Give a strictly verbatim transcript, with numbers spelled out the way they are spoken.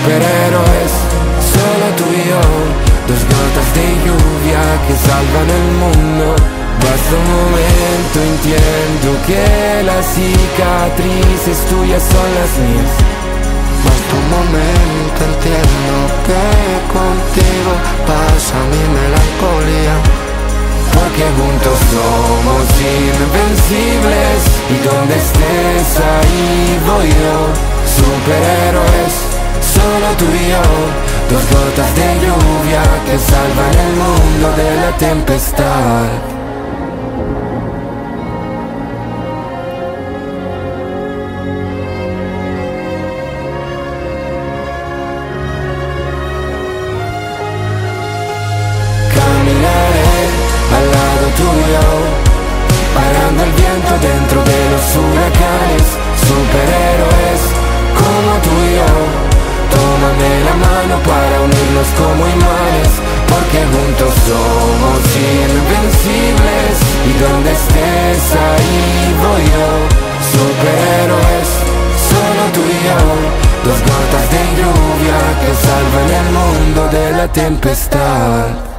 superhéroes, solo tú y yo, dos gotas de lluvia que salvan el mundo. Basta un momento, entiendo que las cicatrices tuyas son las mías. Basta un momento, entiendo que contigo pasa mi melancolía. Porque juntos somos invencibles, y donde estés ahí voy yo. Superhéroes, solo tú y yo, dos gotas de lluvia que salvan el mundo de la tempestad. Al lado tuyo, parando el viento dentro de los huracanes. Superhéroes como tú y yo, tómame la mano para unirnos como imanes. Porque juntos somos invencibles, y donde estés ahí voy yo. Superhéroes, solo tú y yo, dos gotas de lluvia que salvan el mundo de la tempestad.